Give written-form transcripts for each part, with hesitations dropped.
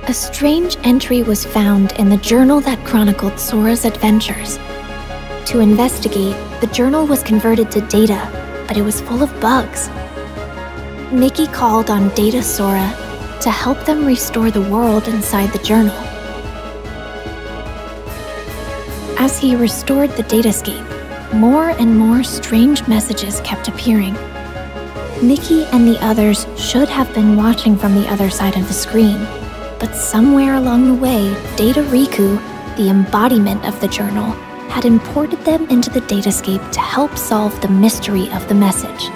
A strange entry was found in the journal that chronicled Sora's adventures. To investigate, the journal was converted to data, but it was full of bugs. Mickey called on Data Sora to help them restore the world inside the journal. As he restored the datascape, more and more strange messages kept appearing. Mickey and the others should have been watching from the other side of the screen, but somewhere along the way, Data Riku, the embodiment of the journal, had imported them into the datascape to help solve the mystery of the message.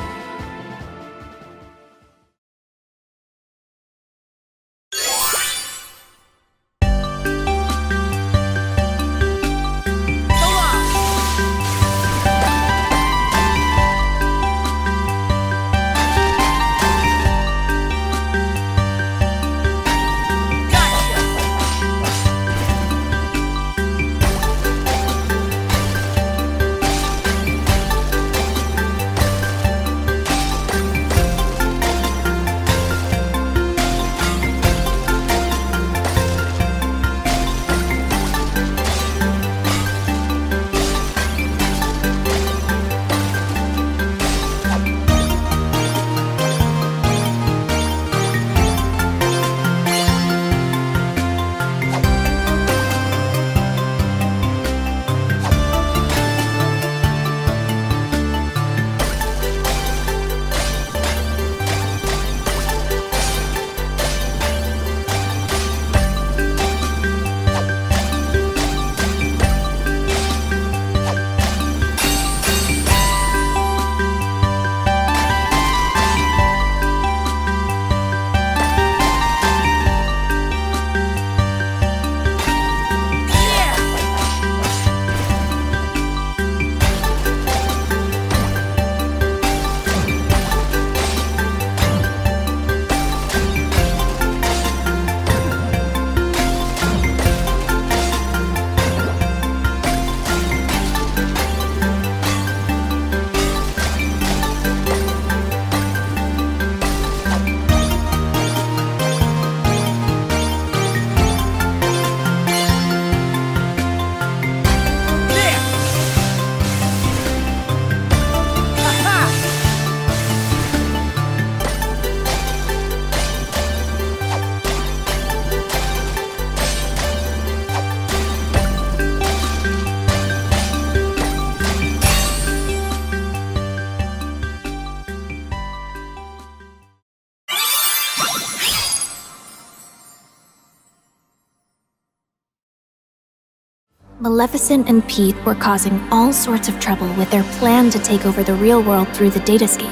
Maleficent and Pete were causing all sorts of trouble with their plan to take over the real world through the datascape.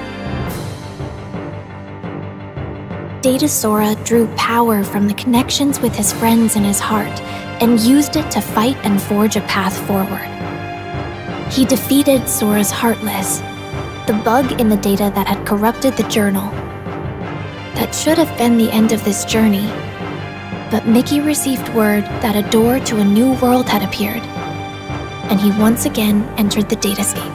Data Sora drew power from the connections with his friends in his heart and used it to fight and forge a path forward. He defeated Sora's Heartless, the bug in the data that had corrupted the journal. That should have been the end of this journey, but Mickey received word that a door to a new world had appeared, and he once again entered the datascape.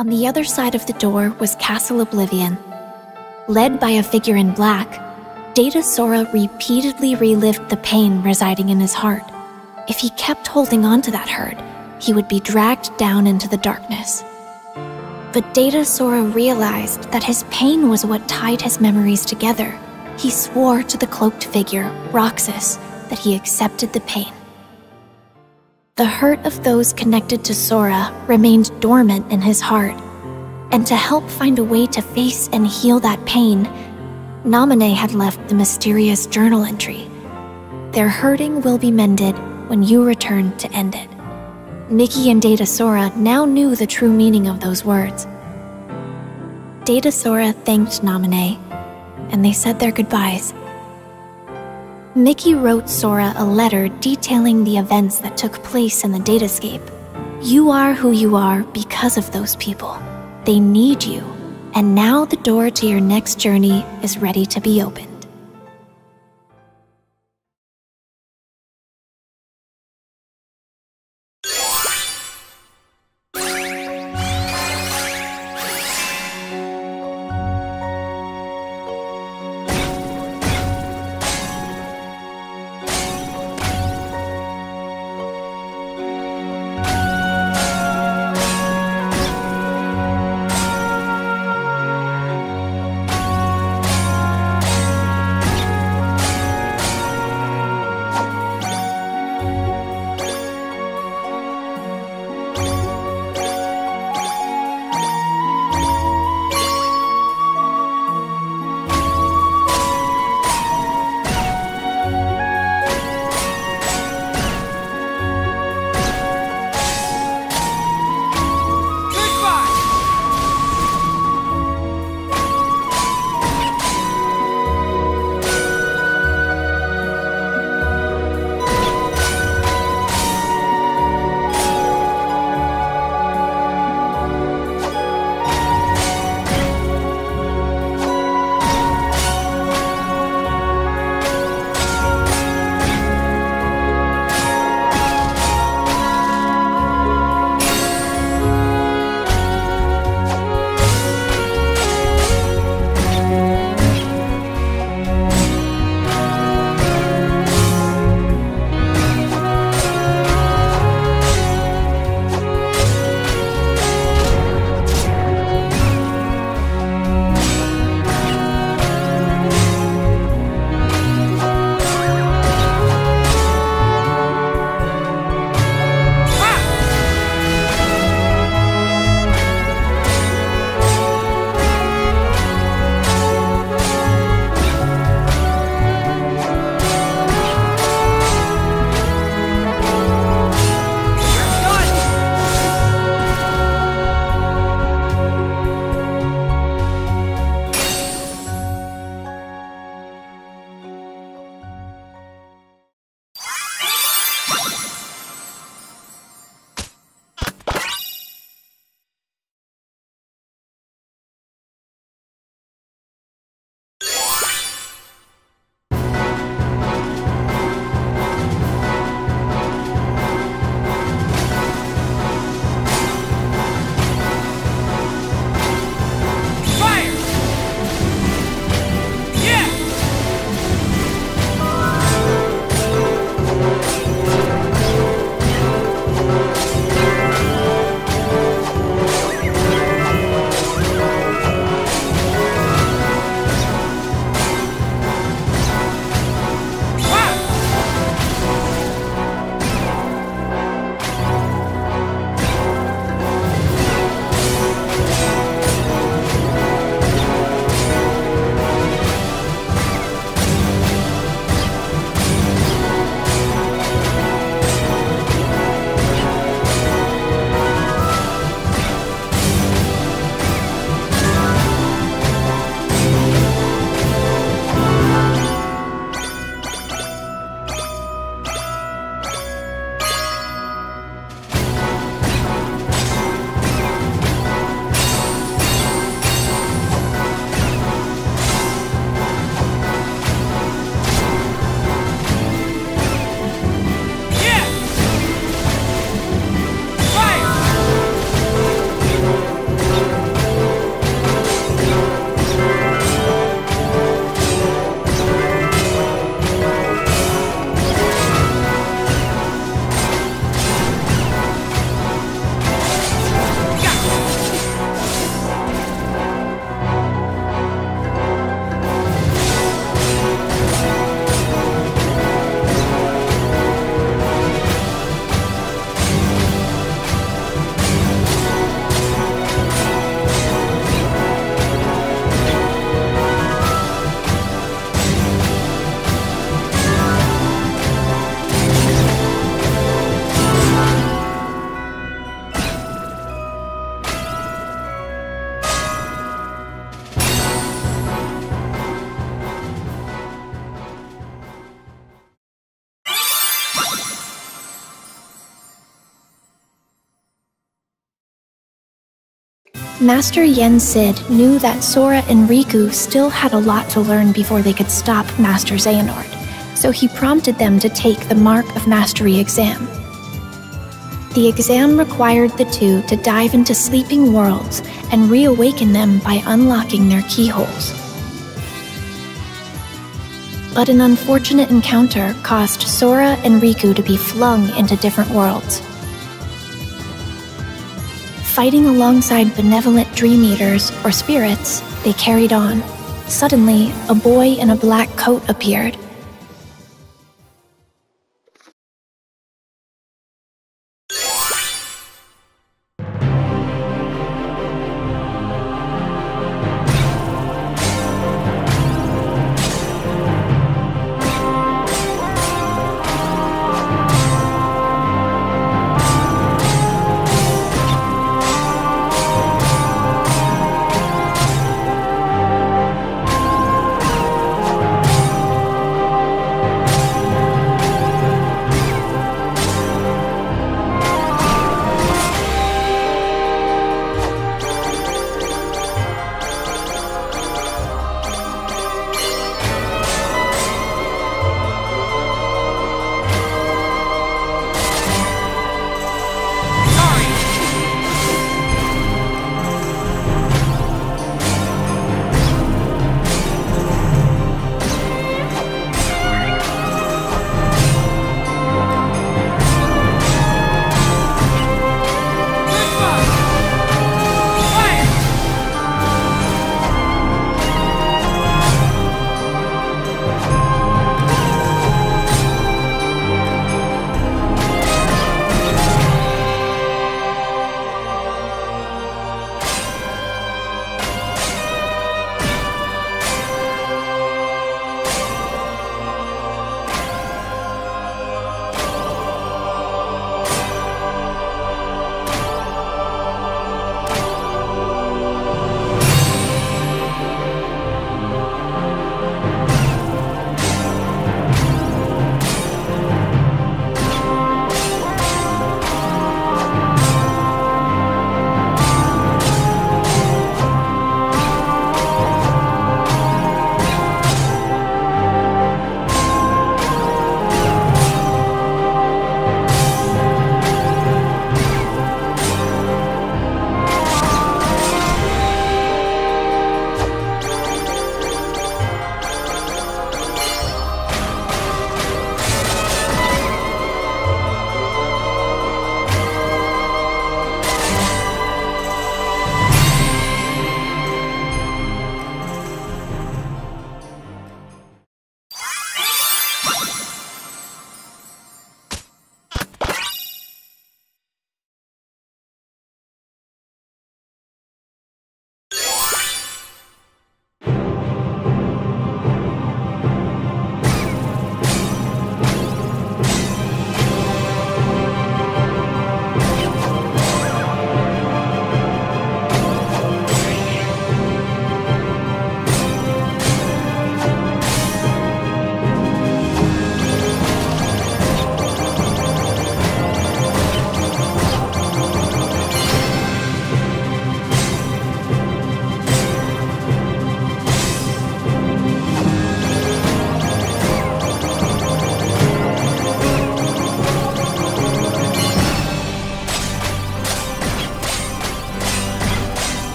On the other side of the door was Castle Oblivion. Led by a figure in black, Data Sora repeatedly relived the pain residing in his heart. If he kept holding on to that hurt, he would be dragged down into the darkness. But Data Sora realized that his pain was what tied his memories together. He swore to the cloaked figure, Roxas, that he accepted the pain. The hurt of those connected to Sora remained dormant in his heart, and to help find a way to face and heal that pain, Naminé had left the mysterious journal entry. Their hurting will be mended when you return to end it. Mickey and Data Sora now knew the true meaning of those words. Data Sora thanked Naminé, and they said their goodbyes. Mickey wrote Sora a letter detailing the events that took place in the Datascape. You are who you are because of those people. They need you, and now the door to your next journey is ready to be opened. Master Yen Sid knew that Sora and Riku still had a lot to learn before they could stop Master Xehanort, so he prompted them to take the Mark of Mastery exam. The exam required the two to dive into sleeping worlds and reawaken them by unlocking their keyholes. But an unfortunate encounter caused Sora and Riku to be flung into different worlds. Fighting alongside benevolent Dream Eaters, or spirits, they carried on. Suddenly, a boy in a black coat appeared.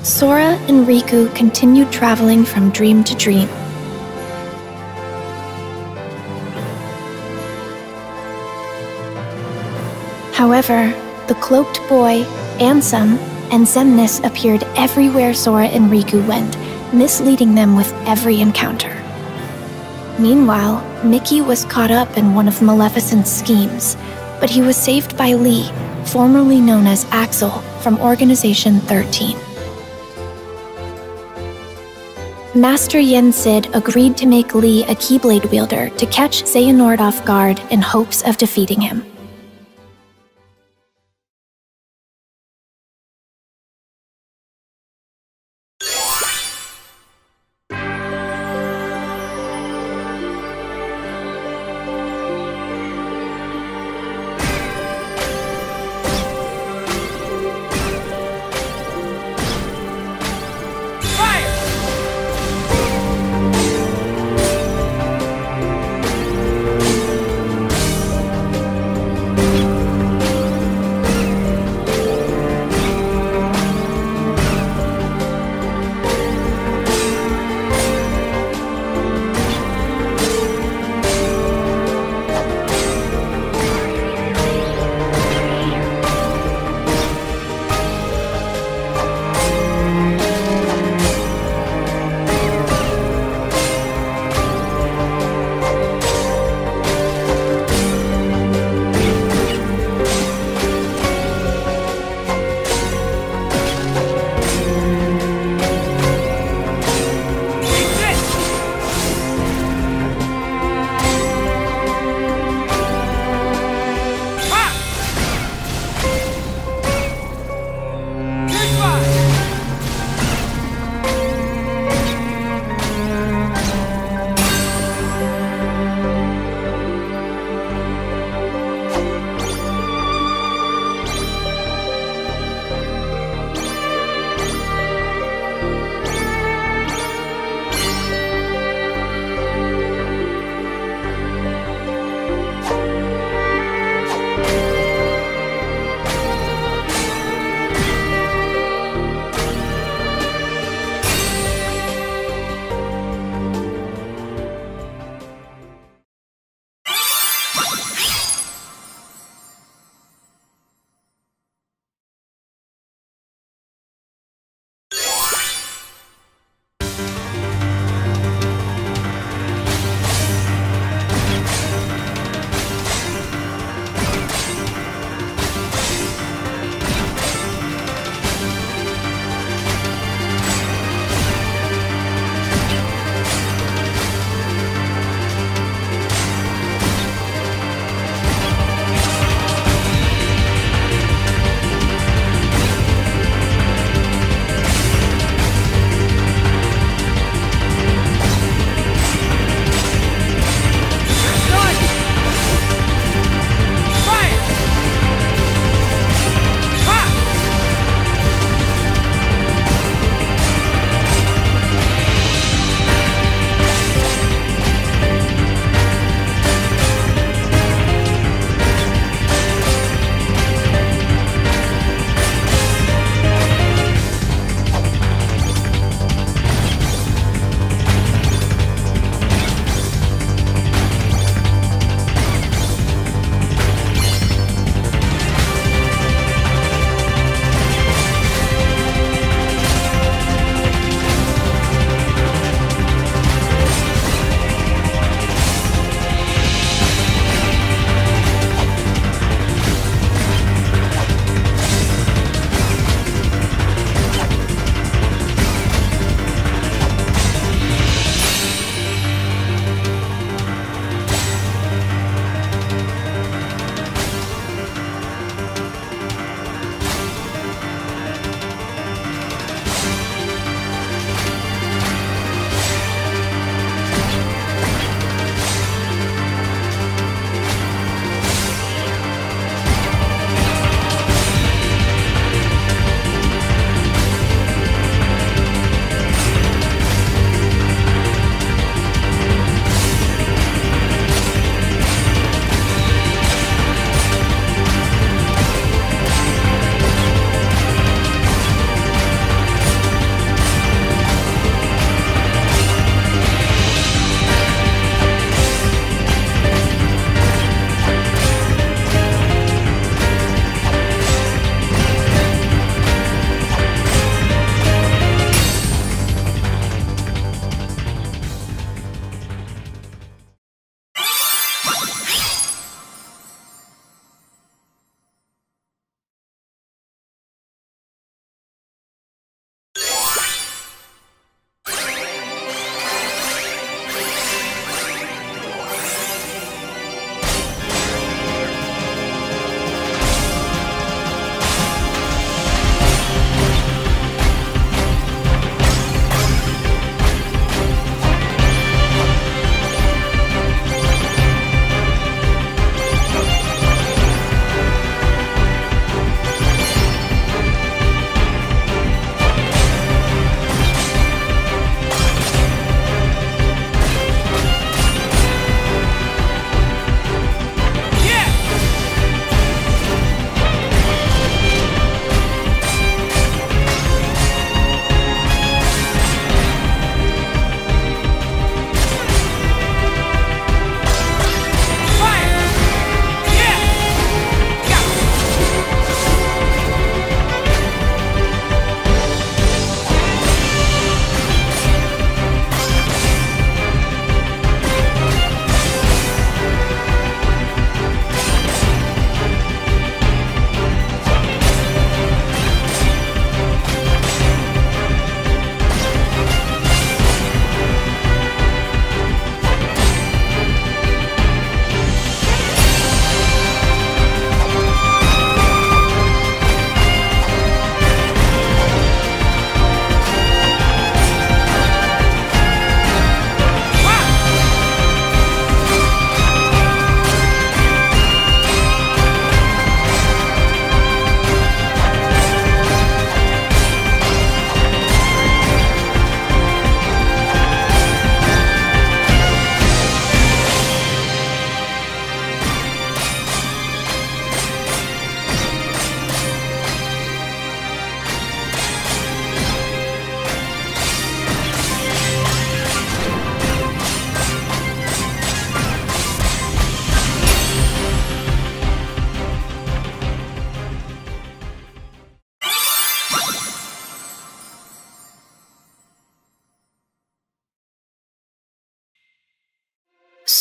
Sora and Riku continued traveling from dream to dream. However, the cloaked boy, Ansem, and Xemnas appeared everywhere Sora and Riku went, misleading them with every encounter. Meanwhile, Mickey was caught up in one of Maleficent's schemes, but he was saved by Lee, formerly known as Axel, from Organization 13. Master Yen Sid agreed to make Lee a Keyblade wielder to catch Xehanort off guard in hopes of defeating him.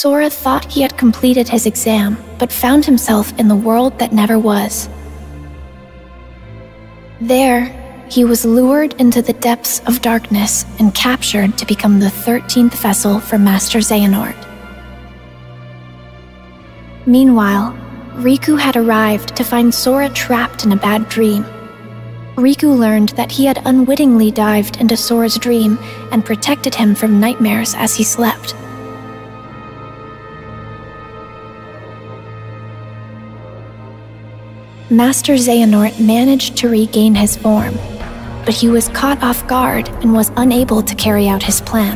Sora thought he had completed his exam, but found himself in the world that never was. There, he was lured into the depths of darkness and captured to become the 13th vessel for Master Xehanort. Meanwhile, Riku had arrived to find Sora trapped in a bad dream. Riku learned that he had unwittingly dived into Sora's dream and protected him from nightmares as he slept. Master Xehanort managed to regain his form, but he was caught off guard and was unable to carry out his plan.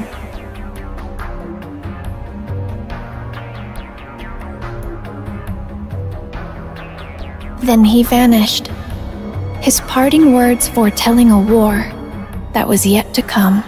Then he vanished, his parting words foretelling a war that was yet to come.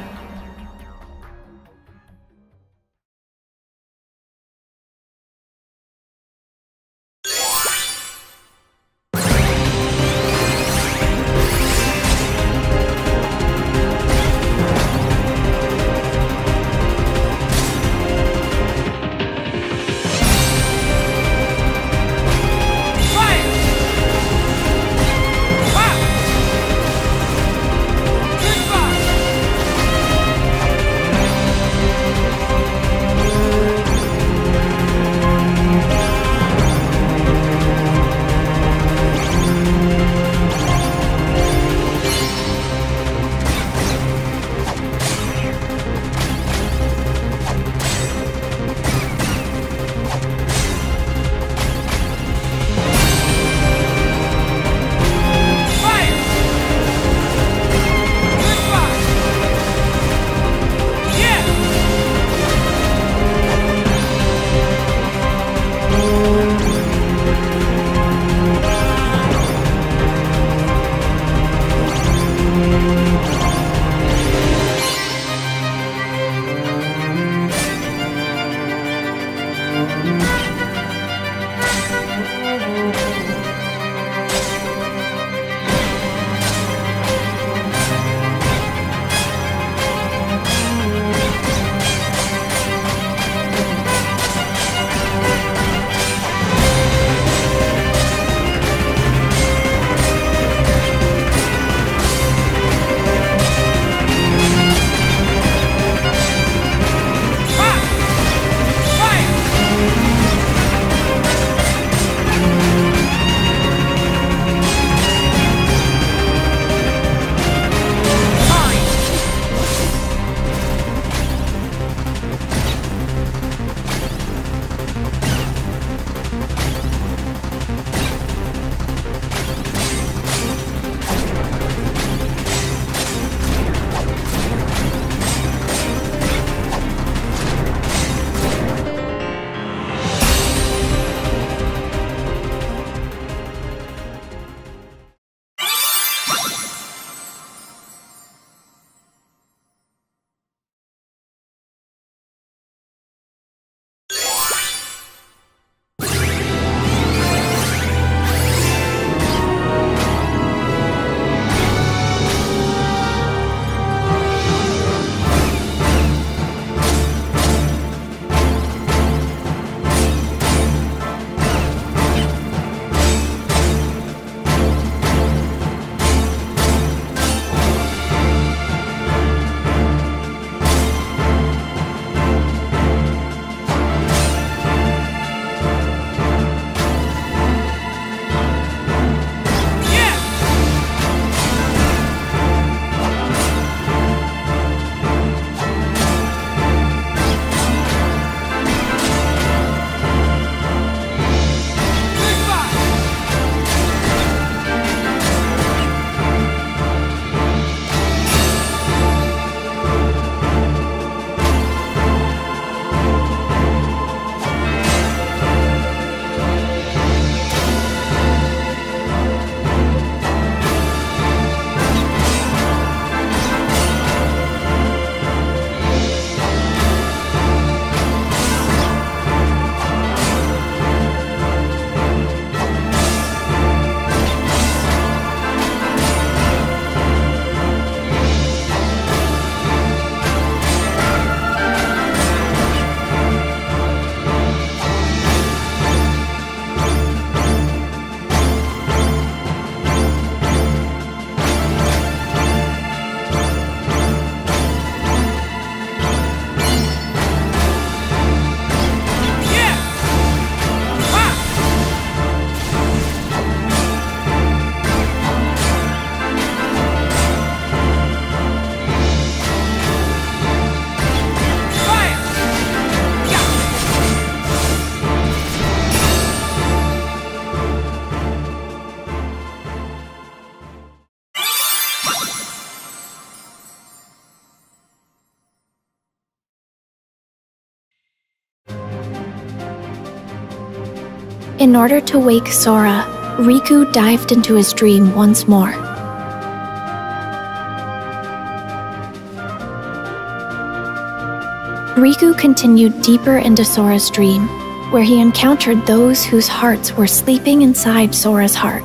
In order to wake Sora, Riku dived into his dream once more. Riku continued deeper into Sora's dream, where he encountered those whose hearts were sleeping inside Sora's heart.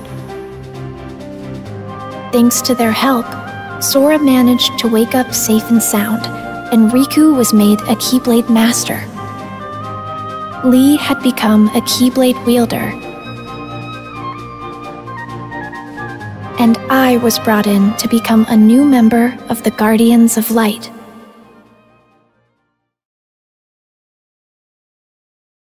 Thanks to their help, Sora managed to wake up safe and sound, and Riku was made a Keyblade Master. Lee had become a Keyblade wielder, and I was brought in to become a new member of the Guardians of Light.